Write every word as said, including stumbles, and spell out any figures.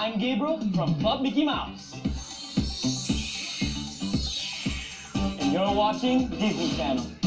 I'm Gabriel from Club Mickey Mouse. And you're watching Disney Channel.